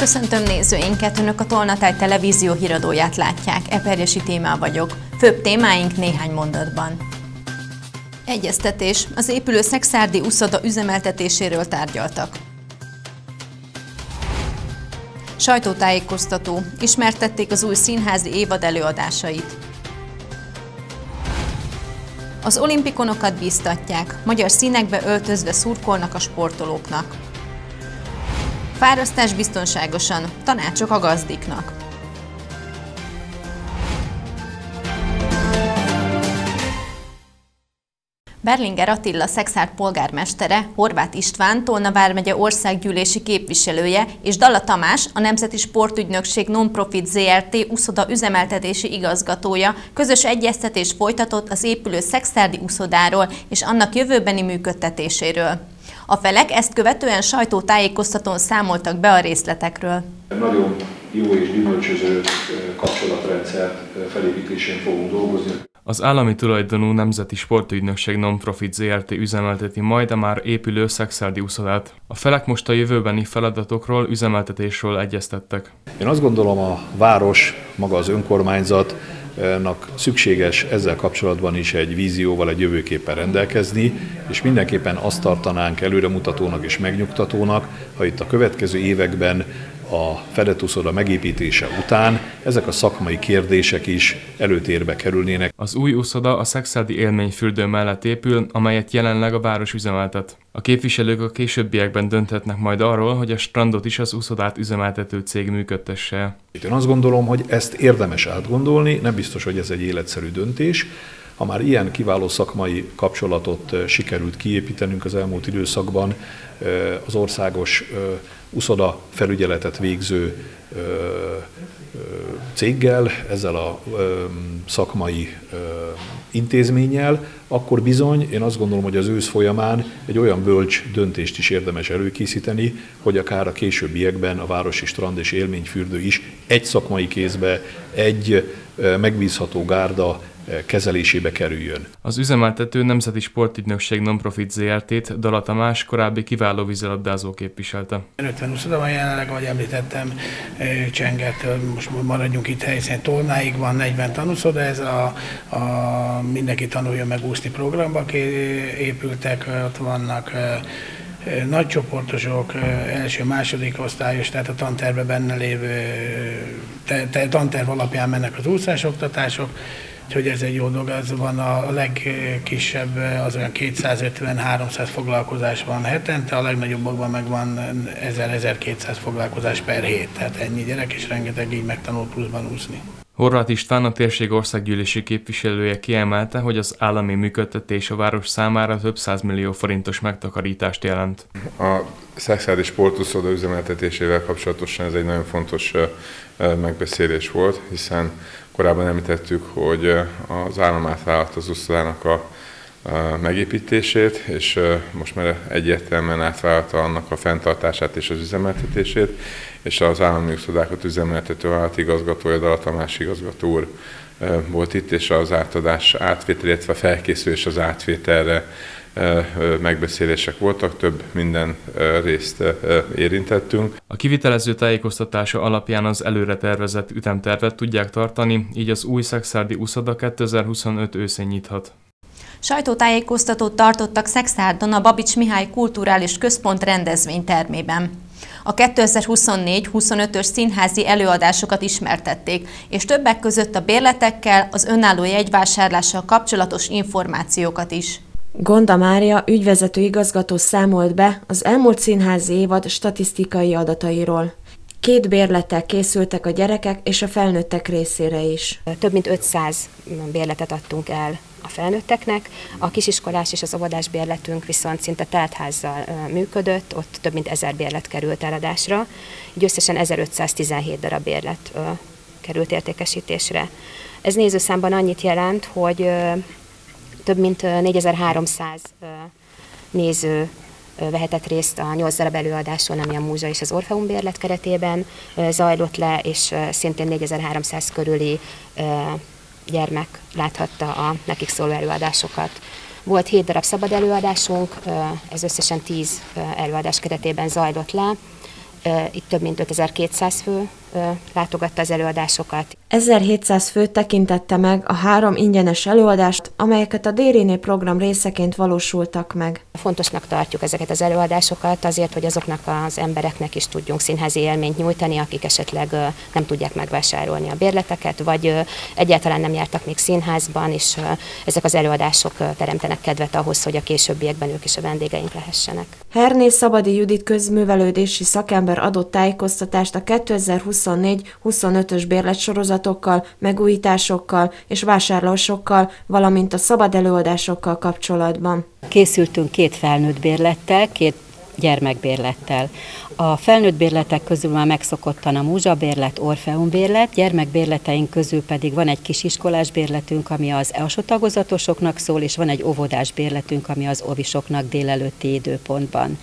Köszöntöm nézőinket, Önök a Tolnatáj televízió híradóját látják. Eperjesi Témá vagyok. Főbb témáink néhány mondatban. Egyeztetés. Az épülő szekszárdi uszoda üzemeltetéséről tárgyaltak. Sajtótájékoztató. Ismertették az új színházi évad előadásait. Az olimpikonokat bíztatják. Magyar színekbe öltözve szurkolnak a sportolóknak. Fárasztás biztonságosan. Tanácsok a gazdiknak. Berlinger Attila Szekszárd polgármestere, Horváth István Tolna vármegye országgyűlési képviselője és Dalla Tamás, a Nemzeti Sportügynökség Non-Profit Zrt. Uszoda üzemeltetési igazgatója közös egyeztetést folytatott az épülő szekszárdi uszodáról és annak jövőbeni működtetéséről. A felek ezt követően sajtótájékoztatón számoltak be a részletekről. Nagyon jó és gyümölcsöző kapcsolatrendszer felépítésén fogunk dolgozni. Az állami tulajdonú Nemzeti Sportügynökség Non-Profit Zrt. Üzemelteti majd a már épülő szekszárdi uszodát. A felek most a jövőbeni feladatokról, üzemeltetésről egyeztettek. Én azt gondolom, a város, maga az önkormányzatnak szükséges ezzel kapcsolatban is egy vízióval, egy jövőképpen rendelkezni, és mindenképpen azt tartanánk előremutatónak és megnyugtatónak, ha itt a következő években a fedett uszoda megépítése után ezek a szakmai kérdések is előtérbe kerülnének. Az új uszoda a szekszárdi élményfürdő mellett épül, amelyet jelenleg a város üzemeltet. A képviselők a későbbiekben dönthetnek majd arról, hogy a strandot is az uszodát üzemeltető cég működtesse. Én azt gondolom, hogy ezt érdemes átgondolni, nem biztos, hogy ez egy életszerű döntés. Ha már ilyen kiváló szakmai kapcsolatot sikerült kiépítenünk az elmúlt időszakban az országos uszoda felügyeletet végző céggel, ezzel a szakmai intézménnyel, akkor bizony én azt gondolom, hogy az ősz folyamán egy olyan bölcs döntést is érdemes előkészíteni, hogy akár a későbbiekben a városi strand és élményfürdő is egy szakmai kézbe, egy megbízható gárda kezelésébe kerüljön. Az üzemeltető Nemzeti Sportügynökség Non-Profit Zrt. Dalla Tamás korábbi kiváló vízilabdázó képviselte. 50 uszoda van jelenleg, ahogy említettem, Csenget, most maradjunk itt helyszínen, Tolnáig van 40 tanúszoda, ez a Mindenki tanuljon meg úszni programba épültek, ott vannak nagycsoportosok, első, második osztályos, tehát a tantervben benne lévő tanterv alapján mennek az úszásoktatások, úgyhogy ez egy jó dolog, ez van a legkisebb, az olyan 250-300 foglalkozás van hetente, a legnagyobbakban meg van 1000-1200 foglalkozás per hét, tehát ennyi gyerek és rengeteg így megtanul pluszban úszni. Horváth István, a térség országgyűlési képviselője kiemelte, hogy az állami működtetés a város számára több 100 millió forintos megtakarítást jelent. A szekszárdi sportuszoda üzemeltetésével kapcsolatosan ez egy nagyon fontos megbeszélés volt, hiszen korábban említettük, hogy az állam átvállalt az uszodának a megépítését, és most már egyértelműen átvállalta annak a fenntartását és az üzemeltetését, és az állami uszodákat üzemeltető vállalatigazgatója, Dalla Tamás igazgató úr volt itt, és az átadás átvétel, illetve felkészülés az átvételre megbeszélések voltak, több minden részt érintettünk. A kivitelező tájékoztatása alapján az előre tervezett ütemtervet tudják tartani, így az új szekszárdi uszoda 2025 őszén nyithat. Sajtótájékoztatót tartottak Szekszárdon a Babics Mihály Kulturális Központ rendezvénytermében. A 2024-25-ös színházi előadásokat ismertették, és többek között a bérletekkel, az önálló jegyvásárlással kapcsolatos információkat is. Gonda Mária ügyvezető igazgató számolt be az elmúlt színházi évad statisztikai adatairól. 2 bérlettel készültek a gyerekek és a felnőttek részére is. Több mint 500 bérletet adtunk el a felnőtteknek, a kisiskolás és az óvodás bérletünk viszont szinte teltházzal működött, ott több mint 1000 bérlet került eladásra, így összesen 1517 darab bérlet került értékesítésre. Ez nézőszámban annyit jelent, hogy több mint 4300 néző vehetett részt a 8 darab előadáson, ami a Múzsa és az Orfeum bérlet keretében zajlott le, és szintén 4300 körüli gyermek láthatta a nekik szóló előadásokat. Volt 7 darab szabad előadásunk, ez összesen 10 előadás keretében zajlott le. Itt több mint 5200 fő látogatta az előadásokat. 1700 fő tekintette meg a 3 ingyenes előadást, amelyeket a Dériné program részeként valósultak meg. Fontosnak tartjuk ezeket az előadásokat azért, hogy azoknak az embereknek is tudjunk színházi élményt nyújtani, akik esetleg nem tudják megvásárolni a bérleteket, vagy egyáltalán nem jártak még színházban, és ezek az előadások teremtenek kedvet ahhoz, hogy a későbbiekben ők is a vendégeink lehessenek. Herné Szabadi Judit közművelődési szakember adott tájékoztatást a 2024-25-ös bérletsorozatokkal, megújításokkal és vásárlásokkal, valamint a szabad előadásokkal kapcsolatban. Készültünk 2 felnőtt bérlettel, 2 gyermekbérlettel. A felnőtt bérletek közül már megszokottan a múzsabérlet, Orfeum bérlet, gyermekbérleteink közül pedig van egy kisiskolás bérletünk, ami az alsó tagozatosoknak szól, és van egy óvodás bérletünk, ami az ovisoknak délelőtti időpontban.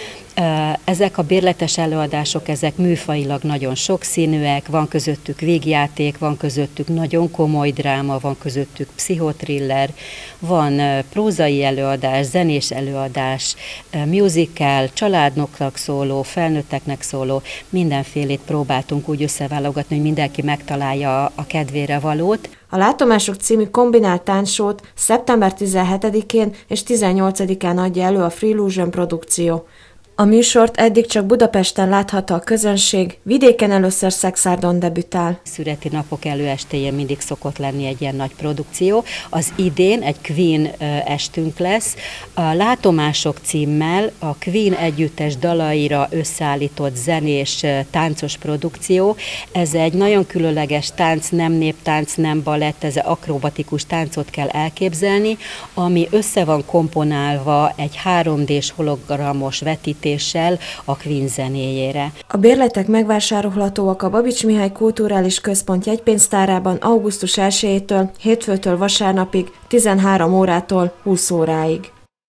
Ezek a bérletes előadások, ezek műfajilag nagyon sokszínűek, van közöttük vígjáték, van közöttük nagyon komoly dráma, van közöttük pszichotriller, van prózai előadás, zenés előadás, musical, családnoknak szóló, felnőtteknek szóló, mindenfélét próbáltunk úgy összeválogatni, hogy mindenki megtalálja a kedvére valót. A Látomások című kombinált táncsót szeptember 17-én és 18-án adja elő a Freelusion produkció. A műsort eddig csak Budapesten láthatta a közönség, vidéken először Szexárdon debütál. Szüreti napok előestéjén mindig szokott lenni egy ilyen nagy produkció. Az idén egy Queen estünk lesz. A Látomások címmel a Queen együttes dalaira összeállított zenés táncos produkció. Ez egy nagyon különleges tánc, nem néptánc, nem balett, ez akrobatikus táncot kell elképzelni, ami össze van komponálva egy 3D-s hologramos vetítés a Queen zenéjére. A bérletek megvásárolhatóak a Babics Mihály Kulturális Központ jegypénztárában augusztus 1-től, hétfőtől vasárnapig, 13 órától 20 óráig.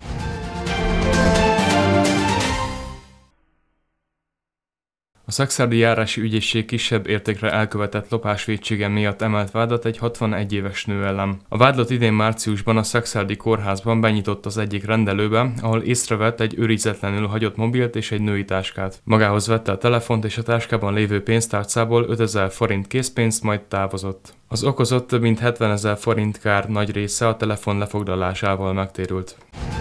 A szekszárdi járási ügyészség kisebb értékre elkövetett lopásvétsége miatt emelt vádat egy 61 éves nő ellen. A vádlott idén márciusban a szekszárdi kórházban benyitott az egyik rendelőbe, ahol észrevett egy őrizetlenül hagyott mobilt és egy női táskát. Magához vette a telefont és a táskában lévő pénztárcából 5000 forint készpénzt, majd távozott. Az okozott több mint 70 000 forint kár nagy része a telefon lefoglalásával megtérült.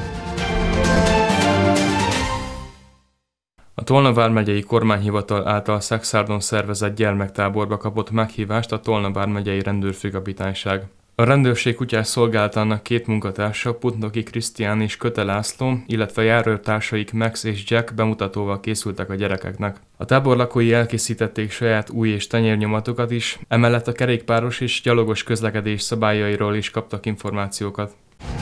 A Tolna vármegyei kormányhivatal által Szexárdon szervezett gyermektáborba kapott meghívást a Tolna vármegyei rendőrfőkapitányság. A rendőrség kutyás szolgálatának 2 munkatársa, Putnoki Krisztián és Köte László, illetve járőrtársaik Max és Jack bemutatóval készültek a gyerekeknek. A tábor lakói elkészítették saját új és tenyérnyomatukat is, emellett a kerékpáros és gyalogos közlekedés szabályairól is kaptak információkat.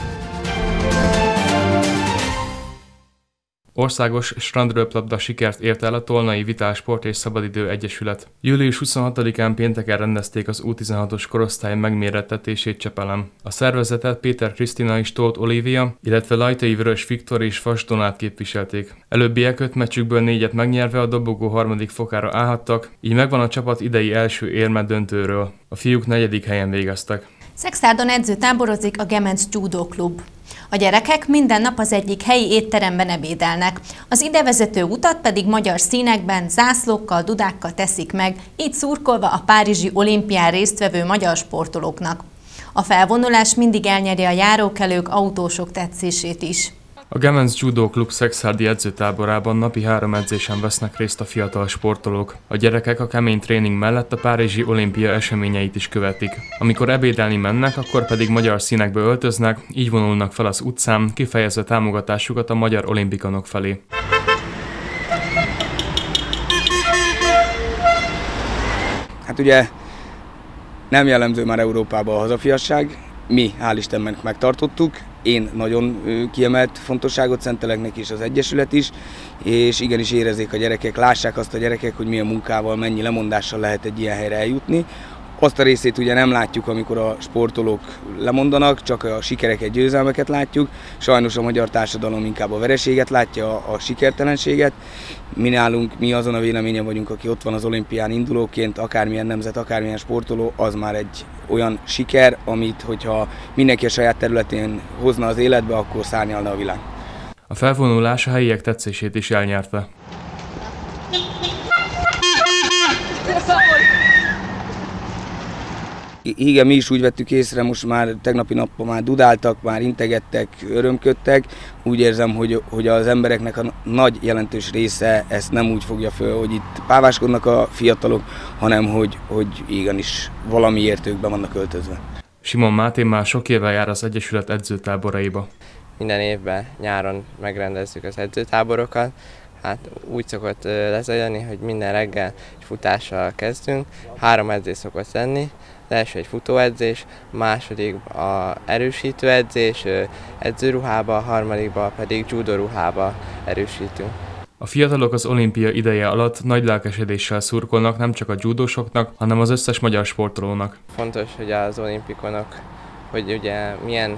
Országos strandröplabda sikert ért el a Tolnai Vitál Sport és Szabadidő Egyesület. Július 26-án pénteken rendezték az U16-os korosztály megmérettetését Csepelen. A szervezetet Péter Krisztina és Tóth Olivia, illetve Lajtai Vörös Viktor és Vas Donát képviselték. Előbbiek 5 meccsükből 4-et megnyerve a dobogó 3. fokára állhattak, így megvan a csapat idei első érme döntőről. A fiúk 4. helyen végeztek. Szexárdon edzőtáborozik a Gemenc Judo Klub. A gyerekek minden nap az egyik helyi étteremben ebédelnek, az idevezető utat pedig magyar színekben, zászlókkal, dudákkal teszik meg, így szurkolva a párizsi olimpián résztvevő magyar sportolóknak. A felvonulás mindig elnyeri a járókelők, autósok tetszését is. A Gemenc Judo Klub szexárdi edzőtáborában napi 3 edzésen vesznek részt a fiatal sportolók. A gyerekek a kemény tréning mellett a párizsi olimpia eseményeit is követik. Amikor ebédelni mennek, akkor pedig magyar színekbe öltöznek, így vonulnak fel az utcán, kifejezve támogatásukat a magyar olimpikonok felé. Hát ugye nem jellemző már Európában a hazafiasság, mi hál' Istennek megtartottuk, én nagyon kiemelt fontosságot szentelek neki is, az Egyesület is, és igenis érezzék a gyerekek, lássák azt a gyerekek, hogy milyen munkával, mennyi lemondással lehet egy ilyen helyre eljutni. Azt a részét ugye nem látjuk, amikor a sportolók lemondanak, csak a sikereket, győzelmeket látjuk. Sajnos a magyar társadalom inkább a vereséget látja, a sikertelenséget. Mi azon a véleményen vagyunk, aki ott van az olimpián indulóként, akármilyen nemzet, akármilyen sportoló, az már egy olyan siker, amit, hogyha mindenki a saját területén hozna az életbe, akkor szárnyalna a világ. A felvonulás a helyiek tetszését is elnyerte. Igen, mi is úgy vettük észre, most már tegnapi nappal már dudáltak, már integettek, örömködtek. Úgy érzem, hogy az embereknek a nagy jelentős része ezt nem úgy fogja föl, hogy itt páváskodnak a fiatalok, hanem hogy igenis valamiért ők be vannak öltözve. Simon Máté már sok éve jár az Egyesület edzőtáboraiba. Minden évben nyáron megrendezzük az edzőtáborokat. Hát úgy szokott lezajlani, hogy minden reggel egy futással kezdünk. 3 edzés szokott lenni. Az első egy futóedzés, a második a erősítőedzés, edzőruhába, a harmadikba pedig judoruhába erősítünk. A fiatalok az olimpia ideje alatt nagy lelkesedéssel szurkolnak nem csak a judósoknak, hanem az összes magyar sportolónak. Fontos, hogy az olimpikonok, hogy ugye milyen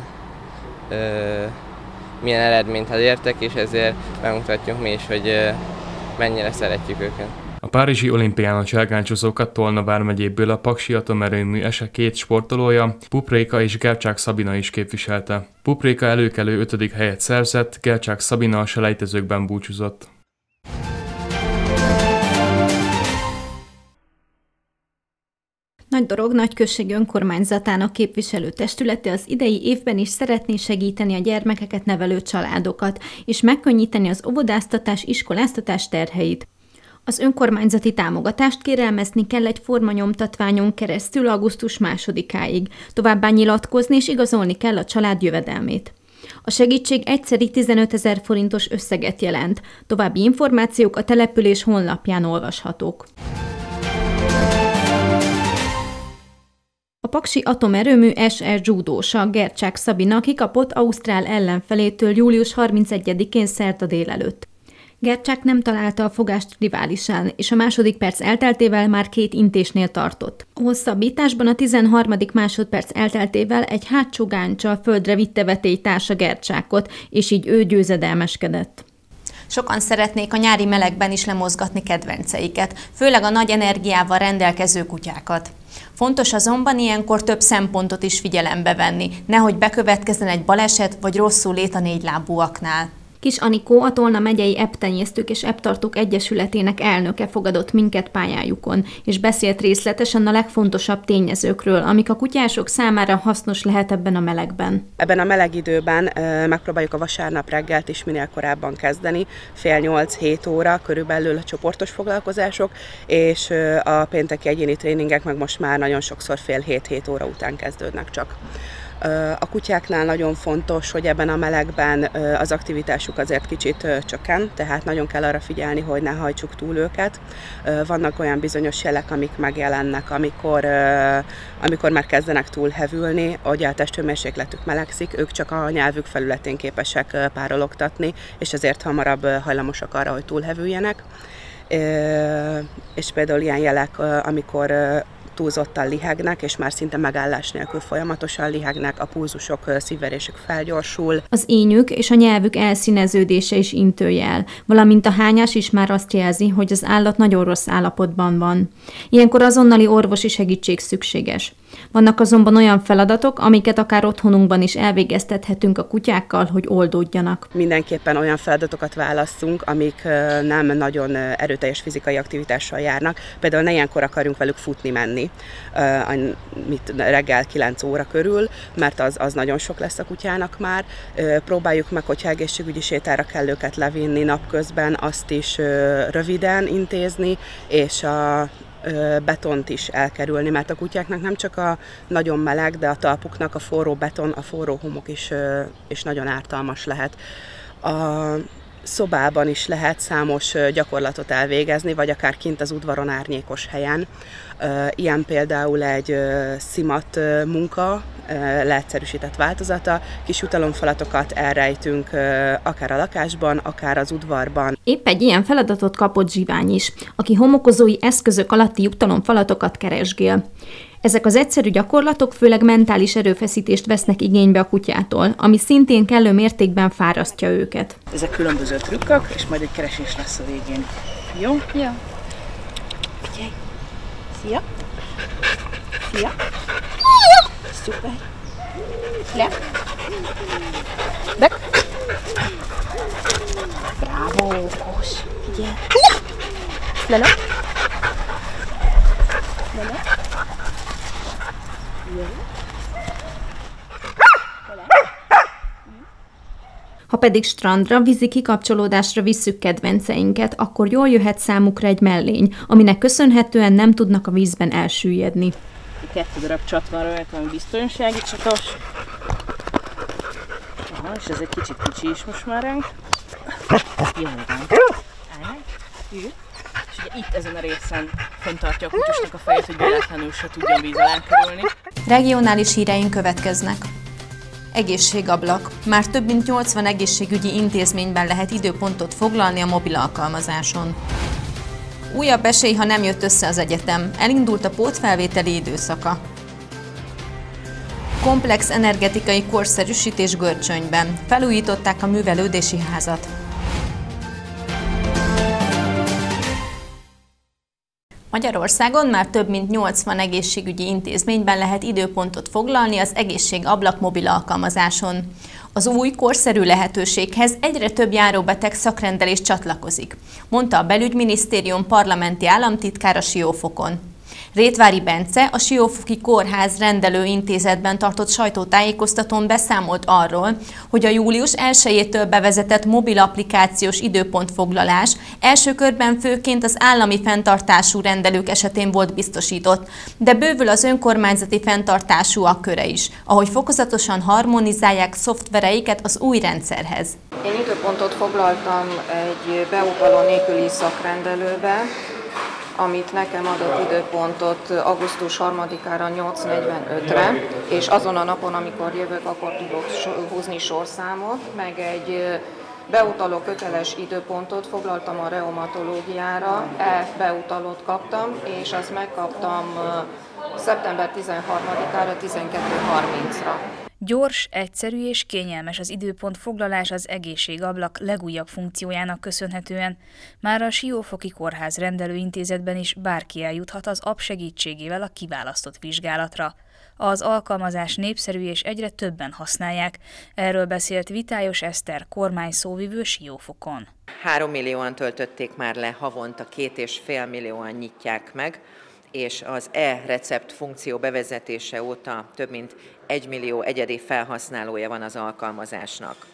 eredményt elértek, és ezért megmutatjuk mi is, hogy mennyire szeretjük őket. A párizsi olimpián a cselgáncsozókat Tolna vármegyéből a Paksi Atomerőmű ESE 2 sportolója, Pupréka és Gercsák Szabina is képviselte. Pupréka előkelő 5. helyet szerzett, Gercsák Szabina a selejtezőkben búcsúzott. Nagydorog Nagyközség önkormányzatának képviselőtestülete az idei évben is szeretné segíteni a gyermekeket nevelő családokat, és megkönnyíteni az óvodáztatás, iskoláztatás terheit. Az önkormányzati támogatást kérelmezni kell egy formanyomtatványon keresztül augusztus 2-áig, továbbá nyilatkozni és igazolni kell a család jövedelmét. A segítség egyszeri 15 000 forintos összeget jelent. További információk a település honlapján olvashatók. A Paksi Atomerőmű SR judósa Gercsák Szabina kikapott ausztrál ellenfelétől július 31-én szerda délelőtt. Gercsák nem találta a fogást riválisán, és a második perc elteltével már 2 intésnél tartott. A hosszabbításban a 13. másodperc elteltével egy hátsó gáncsal földre vitte vetélytársa Gercsákot, és így ő győzedelmeskedett. Sokan szeretnék a nyári melegben is lemozgatni kedvenceiket, főleg a nagy energiával rendelkező kutyákat. Fontos azonban ilyenkor több szempontot is figyelembe venni, nehogy bekövetkezzen egy baleset vagy rosszul lét a 4-lábúaknál. Kis Anikó, a Tolna megyei ebbtenyésztők és ebbtartók egyesületének elnöke fogadott minket pályájukon, és beszélt részletesen a legfontosabb tényezőkről, amik a kutyások számára hasznos lehet ebben a melegben. Ebben a meleg időben megpróbáljuk a vasárnap reggelt is minél korábban kezdeni, 7:30-7 óra körülbelül a csoportos foglalkozások, és a pénteki egyéni tréningek meg most már nagyon sokszor 6:30-7 óra után kezdődnek csak. A kutyáknál nagyon fontos, hogy ebben a melegben az aktivitásuk azért kicsit csökken, tehát nagyon kell arra figyelni, hogy ne hajtsuk túl őket. Vannak olyan bizonyos jelek, amik megjelennek, amikor már kezdenek túlhevülni, hogy a testhőmérsékletük melegszik, ők csak a nyelvük felületén képesek párologtatni, és ezért hamarabb hajlamosak arra, hogy túlhevüljenek. És például ilyen jelek, amikor túlzottan lihegnek, és már szinte megállás nélkül folyamatosan lihegnek, a pulzusok, szívverésük felgyorsul. Az ényük és a nyelvük elszíneződése is intőjel, valamint a hányás is már azt jelzi, hogy az állat nagyon rossz állapotban van. Ilyenkor azonnali orvosi segítség szükséges. Vannak azonban olyan feladatok, amiket akár otthonunkban is elvégeztethetünk a kutyákkal, hogy oldódjanak. Mindenképpen olyan feladatokat válasszunk, amik nem nagyon erőteljes fizikai aktivitással járnak. Például ne ilyenkor akarjunk velük futni menni, reggel 9 óra körül, mert az nagyon sok lesz a kutyának már. Próbáljuk meg, hogyha egészségügyi sétára kell őket levinni napközben, azt is röviden intézni, és a betont is elkerülni, mert a kutyáknak nem csak a nagyon meleg, de a talpuknak a forró beton, a forró homok is nagyon ártalmas lehet. A szobában is lehet számos gyakorlatot elvégezni, vagy akár kint az udvaron árnyékos helyen. Ilyen például egy szimat munka, leegyszerűsített változata. Kis jutalomfalatokat elrejtünk akár a lakásban, akár az udvarban. Épp egy ilyen feladatot kapott Zsivány is, aki homokozói eszközök alatti jutalomfalatokat keresgél. Ezek az egyszerű gyakorlatok főleg mentális erőfeszítést vesznek igénybe a kutyától, ami szintén kellő mértékben fárasztja őket. Ezek különböző trükkök, és majd egy keresés lesz a végén. Jó? Jó. Figyelj! Szia! Szia! Szuper! Le! Back! Bravo! Okos! Figyelj! Lele! Lele! Ha pedig strandra, vízi kikapcsolódásra visszük kedvenceinket, akkor jól jöhet számukra egy mellény, aminek köszönhetően nem tudnak a vízben elsüllyedni. 2 darab csat van rajta, ami biztonsági csatos. Aha, és ez egy kicsit kicsi is most már ránk. Jól van. És ugye itt ezen a részen fenntartja a kutyusnak a fejét, hogy véletlenül se tudjon víz alá kerülni. Regionális híreink következnek. Egészségablak. Már több mint 80 egészségügyi intézményben lehet időpontot foglalni a mobil alkalmazáson. Újabb esély, ha nem jött össze az egyetem. Elindult a pótfelvételi időszaka. Komplex energetikai korszerűsítés Görcsönyben. Felújították a művelődési házat. Magyarországon már több mint 80 egészségügyi intézményben lehet időpontot foglalni az Egészségablak mobil alkalmazáson. Az új, korszerű lehetőséghez egyre több járóbeteg szakrendelés csatlakozik, mondta a Belügyminisztérium parlamenti államtitkára Siófokon. Rétvári Bence a Siófoki Kórház rendelőintézetben tartott sajtótájékoztatón beszámolt arról, hogy a július 1-től bevezetett mobil applikációs időpontfoglalás első körben főként az állami fenntartású rendelők esetén volt biztosított, de bővül az önkormányzati fenntartásúak köre is, ahogy fokozatosan harmonizálják szoftvereiket az új rendszerhez. Én időpontot foglaltam egy beutaló nélküli szakrendelőbe, amit nekem adott időpontot augusztus 3-ára 8:45-re, és azon a napon, amikor jövök, akkor tudok húzni sorszámot, meg egy beutaló köteles időpontot foglaltam a reumatológiára, beutalót kaptam, és azt megkaptam szeptember 13-ára 12:30-ra. Gyors, egyszerű és kényelmes az időpontfoglalás az Egészségablak legújabb funkciójának köszönhetően. Már a Siófoki Kórház rendelőintézetben is bárki eljuthat az app segítségével a kiválasztott vizsgálatra. Az alkalmazás népszerű és egyre többen használják. Erről beszélt Vitályos Eszter, kormányszóvivő Siófokon. 3 millióan töltötték már le, havonta 2,5 millióan nyitják meg, és az e-recept funkció bevezetése óta több mint 1 millió egyedi felhasználója van az alkalmazásnak.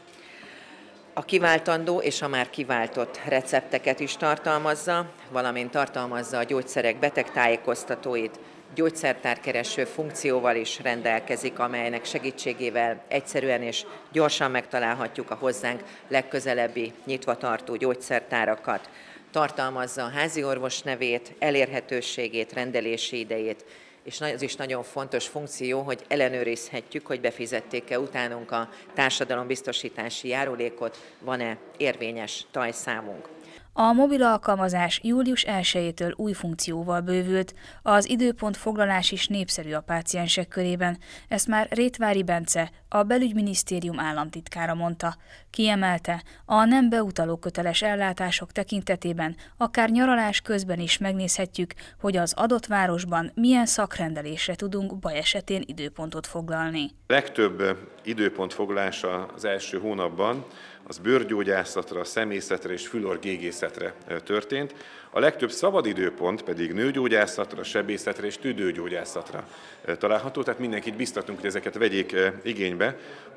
A kiváltandó és a már kiváltott recepteket is tartalmazza, valamint tartalmazza a gyógyszerek betegtájékoztatóit, gyógyszertárkereső funkcióval is rendelkezik, amelynek segítségével egyszerűen és gyorsan megtalálhatjuk a hozzánk legközelebbi nyitvatartó gyógyszertárakat. Tartalmazza a háziorvos nevét, elérhetőségét, rendelési idejét, és az is nagyon fontos funkció, hogy ellenőrizhetjük, hogy befizették-e utánunk a társadalombiztosítási járulékot, van-e érvényes tajszámunk. A mobil alkalmazás július 1-től új funkcióval bővült, az időpontfoglalás is népszerű a páciensek körében, ezt már Rétvári Bence, a Belügyminisztérium államtitkára mondta. Kiemelte, a nem beutaló köteles ellátások tekintetében akár nyaralás közben is megnézhetjük, hogy az adott városban milyen szakrendelésre tudunk baj esetén időpontot foglalni. Legtöbb időpontfoglalás az első hónapban az bőrgyógyászatra, szemészetre és fülorgégészetre történt. A legtöbb szabadidőpont pedig nőgyógyászatra, sebészetre és tüdőgyógyászatra található, tehát mindenkit biztatunk, hogy ezeket vegyék igénybe.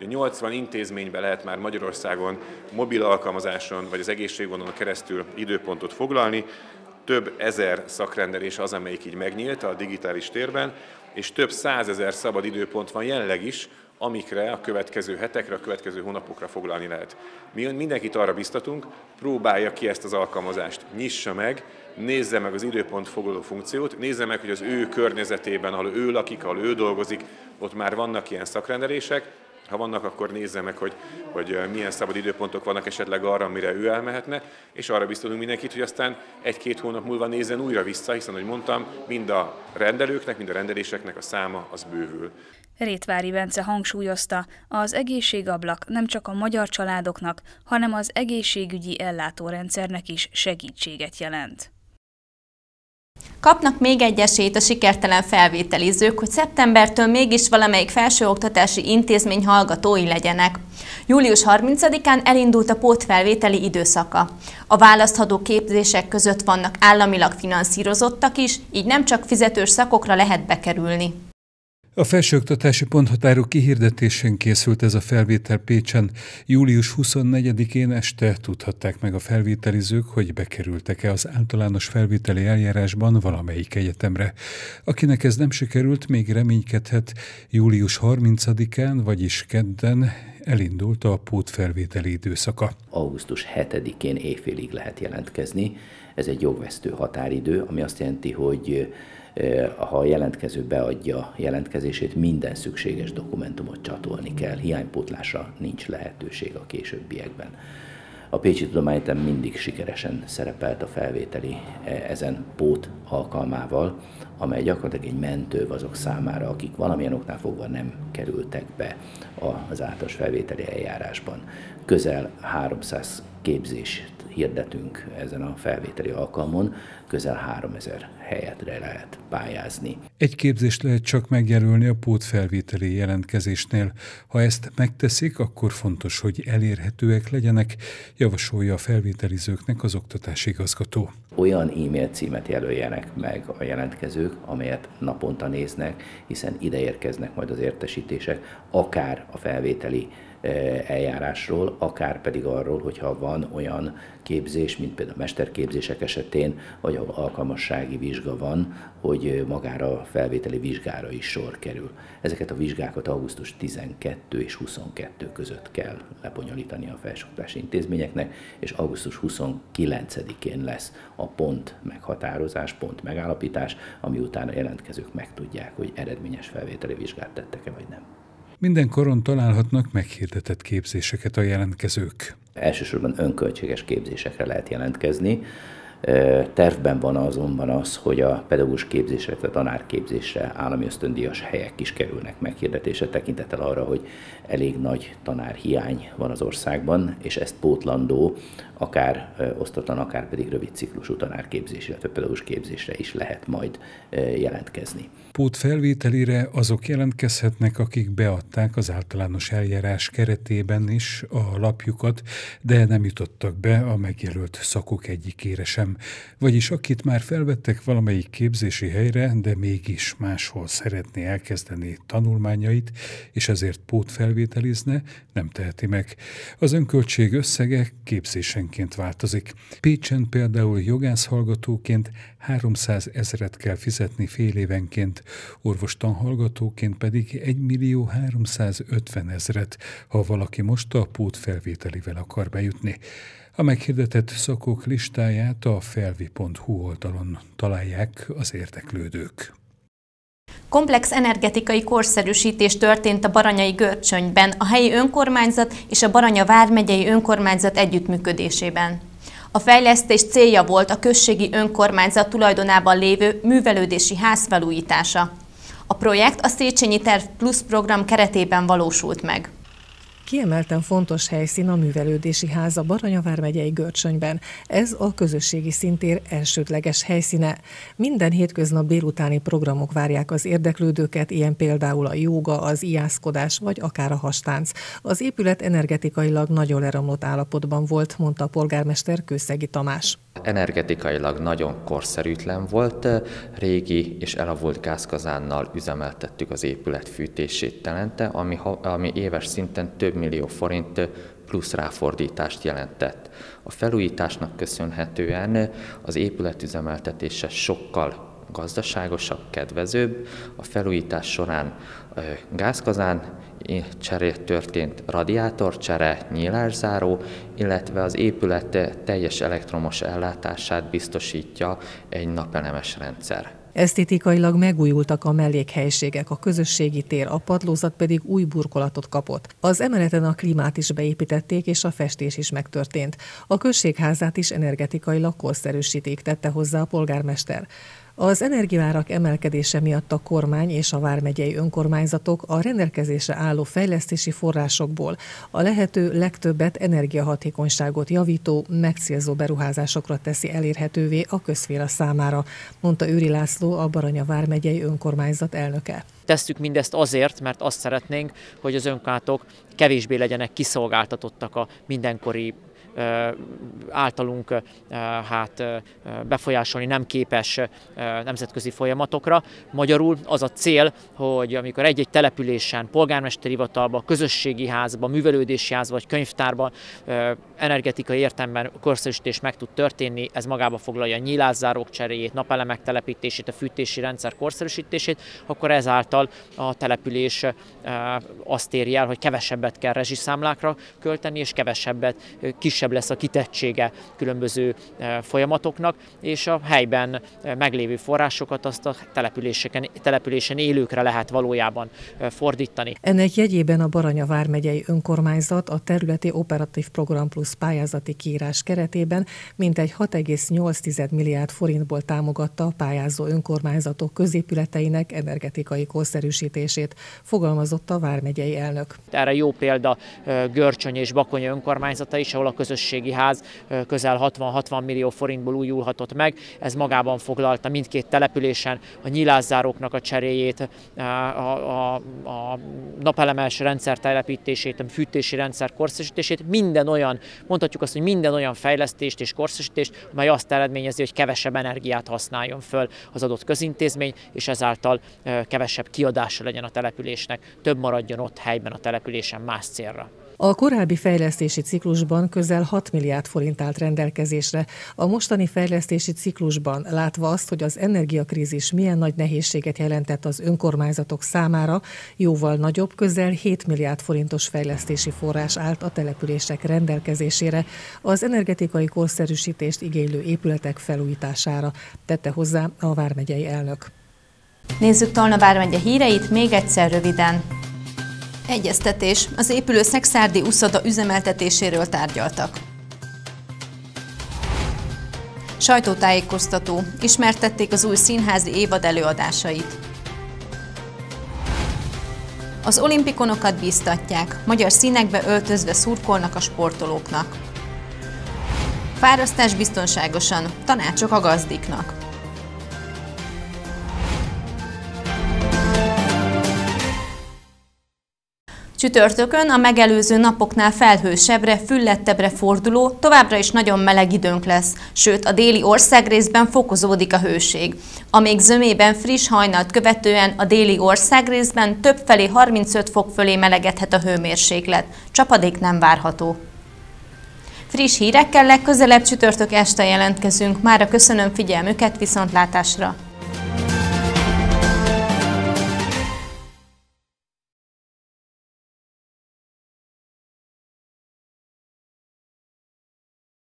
80 intézményben lehet már Magyarországon mobil alkalmazáson vagy az egészségvonalon keresztül időpontot foglalni. Több ezer szakrendelés az, amelyik így megnyílt a digitális térben, és több 100 000 szabad időpont van jelenleg is, amikre a következő hetekre, a következő hónapokra foglalni lehet. Mi mindenkit arra biztatunk, próbálja ki ezt az alkalmazást, nyissa meg, nézze meg az időpontfoglaló funkciót, nézze meg, hogy az ő környezetében, ahol ő lakik, ahol ő dolgozik, ott már vannak ilyen szakrendelések. Ha vannak, akkor nézze meg, hogy milyen szabad időpontok vannak esetleg arra, amire ő elmehetne, és arra biztatunk mindenkit, hogy aztán 1-2 hónap múlva nézzen újra vissza, hiszen, ahogy mondtam, mind a rendelőknek, mind a rendeléseknek a száma az bővül. Rétvári Bence hangsúlyozta, az Egészségablak nem csak a magyar családoknak, hanem az egészségügyi ellátórendszernek is segítséget jelent. Kapnak még egy esélyt a sikertelen felvételizők, hogy szeptembertől mégis valamelyik felsőoktatási intézmény hallgatói legyenek. Július 30-án elindult a pótfelvételi időszaka. A választható képzések között vannak államilag finanszírozottak is, így nem csak fizetős szakokra lehet bekerülni. A felsőoktatási ponthatárok kihirdetésén készült ez a felvétel Pécsen. Július 24-én este tudhatták meg a felvételizők, hogy bekerültek-e az általános felvételi eljárásban valamelyik egyetemre. Akinek ez nem sikerült, még reménykedhet. Július 30-án, vagyis kedden elindult a pótfelvételi időszaka. Augusztus 7-én éjfélig lehet jelentkezni. Ez egy jogvesztő határidő, ami azt jelenti, hogy ha a jelentkező beadja jelentkezését, minden szükséges dokumentumot csatolni kell. Hiánypótlásra nincs lehetőség a későbbiekben. A Pécsi Tudományegyetem mindig sikeresen szerepelt a felvételi ezen pót alkalmával, amely gyakorlatilag egy mentő azok számára, akik valamilyen oknál fogva nem kerültek be az általános felvételi eljárásban. Közel 300 képzést hirdetünk ezen a felvételi alkalmon, közel 3000 helyetre lehet pályázni. Egy képzést lehet csak megjelölni a pótfelvételi jelentkezésnél. Ha ezt megteszik, akkor fontos, hogy elérhetőek legyenek, javasolja a felvételizőknek az oktatási igazgató. Olyan e-mail címet jelöljenek meg a jelentkezők, amelyet naponta néznek, hiszen ide érkeznek majd az értesítések, akár a felvételi eljárásról, akár pedig arról, hogyha van olyan képzés, mint például mesterképzések esetén, vagy ahol alkalmassági vizsga van, hogy magára a felvételi vizsgára is sor kerül. Ezeket a vizsgákat augusztus 12 és 22 között kell lebonyolítani a felsőoktatási intézményeknek, és augusztus 29-én lesz a pont meghatározás, pont megállapítás, ami után a jelentkezők megtudják, hogy eredményes felvételi vizsgát tettek-e vagy nem. Minden karon találhatnak meghirdetett képzéseket a jelentkezők. Elsősorban önköltséges képzésekre lehet jelentkezni. Tervben van azonban az, hogy a pedagógus képzésre, a tanárképzésre állami ösztöndíjas helyek is kerülnek meghirdetésre, tekintettel arra, hogy elég nagy tanárhiány van az országban, és ezt pótlandó, akár osztatlan, akár pedig rövid ciklusú tanárképzés, illetve pedagógus képzésre is lehet majd jelentkezni. Pótfelvételire azok jelentkezhetnek, akik beadták az általános eljárás keretében is a lapjukat, de nem jutottak be a megjelölt szakok egyikére sem. Vagyis akit már felvettek valamelyik képzési helyre, de mégis máshol szeretné elkezdeni tanulmányait, és ezért pótfelvételizne, nem teheti meg. Az önköltség összege képzésenként változik. Pécsen például jogászhallgatóként 300 000 kell fizetni fél évenként, orvostanhallgatóként pedig 1 350 000, ha valaki most a pótfelvételivel akar bejutni. A meghirdetett szakok listáját a felvi.hu oldalon találják az érdeklődők. Komplex energetikai korszerűsítés történt a Baranyai Görcsönyben, a helyi önkormányzat és a Baranya vármegyei önkormányzat együttműködésében. A fejlesztés célja volt a községi önkormányzat tulajdonában lévő művelődési ház felújítása. A projekt a Széchenyi Terv Plus program keretében valósult meg. Kiemelten fontos helyszín a művelődési ház a Baranya vármegyei Görcsönyben. Ez a közösségi szintér elsődleges helyszíne. Minden hétköznap délutáni programok várják az érdeklődőket, ilyen például a jóga, az ijászkodás vagy akár a hastánc. Az épület energetikailag nagyon leromlott állapotban volt, mondta a polgármester, Kőszegi Tamás. Energetikailag nagyon korszerűtlen volt, régi és elavult gázkazánnal üzemeltettük az épület fűtését telente, ami éves szinten több millió forint plusz ráfordítást jelentett. A felújításnak köszönhetően az épület üzemeltetése sokkal gazdaságosabb, kedvezőbb. A felújítás során gázkazán cseré történt, radiátorcsere, nyílászáró, illetve az épület teljes elektromos ellátását biztosítja egy napelemes rendszer. Esztétikailag megújultak a mellékhelyiségek, a közösségi tér, a padlózat pedig új burkolatot kapott. Az emeleten a klímát is beépítették, és a festés is megtörtént. A községházát is energetikailag korszerűsítik, tette hozzá a polgármester. Az energiaárak emelkedése miatt a kormány és a vármegyei önkormányzatok a rendelkezésre álló fejlesztési forrásokból a lehető legtöbbet energiahatékonyságot javító, megcélzó beruházásokra teszi elérhetővé a közszféra számára, mondta Őri László, a Baranya vármegyei önkormányzat elnöke. Tesszük mindezt azért, mert azt szeretnénk, hogy az önkormányzatok kevésbé legyenek kiszolgáltatottak a mindenkori általunk befolyásolni nem képes nemzetközi folyamatokra. Magyarul az a cél, hogy amikor egy-egy településen, polgármesteri hivatalban, közösségi házban, művelődési házban vagy könyvtárban energetikai értelemben korszerűsítés meg tud történni, ez magába foglalja a nyílászárók cseréjét, napelemek telepítését, a fűtési rendszer korszerűsítését, akkor ezáltal a település azt éri el, hogy kevesebbet kell rezsiszámlákra költeni, és kisebb lesz a kitettsége különböző folyamatoknak, és a helyben meglévő forrásokat azt a településen élőkre lehet valójában fordítani. Ennek jegyében a Baranya vármegyei önkormányzat a területi operatív program plusz pályázati kiírás keretében mintegy 6,8 milliárd forintból támogatta a pályázó önkormányzatok középületeinek energetikai korszerűsítését, fogalmazott a vármegyei elnök. Erre jó példa Görcsöny és Bakonya önkormányzata is, ahol a közösségi ház közel 60-60 millió forintból újulhatott meg. Ez magában foglalta mindkét településen a nyílászáróknak a cseréjét, a napelemes rendszer telepítését, a fűtési rendszer korszerűsítését, mondhatjuk azt, hogy minden olyan fejlesztést és korszerűsítést, amely azt eredményezi, hogy kevesebb energiát használjon föl az adott közintézmény, és ezáltal kevesebb kiadása legyen a településnek, több maradjon ott helyben a településen más célra. A korábbi fejlesztési ciklusban közel 6 milliárd forint állt rendelkezésre. A mostani fejlesztési ciklusban, látva azt, hogy az energiakrízis milyen nagy nehézséget jelentett az önkormányzatok számára, jóval nagyobb, közel 7 milliárd forintos fejlesztési forrás állt a települések rendelkezésére az energetikai korszerűsítést igénylő épületek felújítására, tette hozzá a vármegyei elnök. Nézzük Tolna vármegye híreit még egyszer röviden. Egyeztetés. Az épülő szekszárdi uszoda üzemeltetéséről tárgyaltak. Sajtótájékoztató. Ismertették az új színházi évad előadásait. Az olimpikonokat bíztatják. Magyar színekbe öltözve szurkolnak a sportolóknak. Fárasztás biztonságosan. Tanácsok a gazdiknak. Csütörtökön a megelőző napoknál felhősebbre, füllettebbre forduló, továbbra is nagyon meleg időnk lesz, sőt a déli országrészben fokozódik a hőség. Amíg zömében friss hajnalt követően a déli országrészben többfelé 35 fok fölé melegedhet a hőmérséklet, csapadék nem várható. Friss hírekkel legközelebb csütörtök este jelentkezünk, mára köszönöm figyelmüket, viszontlátásra!